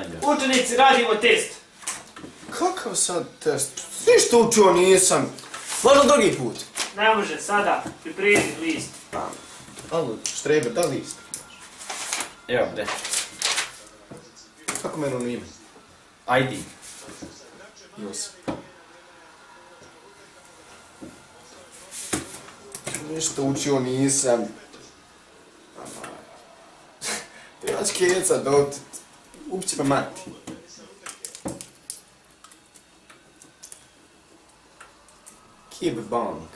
Učenici, radimo test. Kakav sad test? Ništa učio nisam. Možda drugi put. Ne može, sada. Pripremi list. Alo, Štreber, da list? Evo, bre. Kako mene ono ime? Ajdi. Josip. Ništa učio nisam. Trebaš keca dotit. Upće me mati. Kib bank.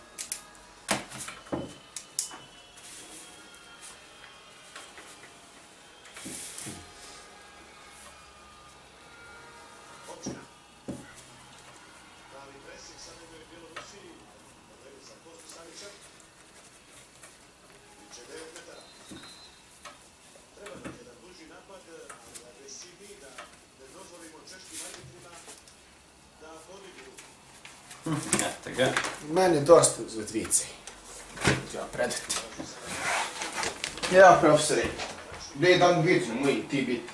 Eto ga. Meni je dosta uz Ledvice. Ja predati. Ja, profesore. Gdje dan viđu moji ti biti?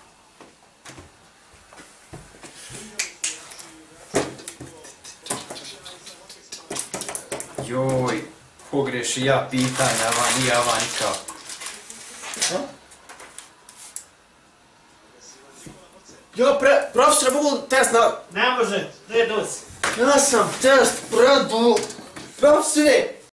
Joj, pogreši ja pitanja, van i ja van nikako. Ja, profesore, mogu test na... Ne može, ne dosi. Ja sam test predao. Profesore!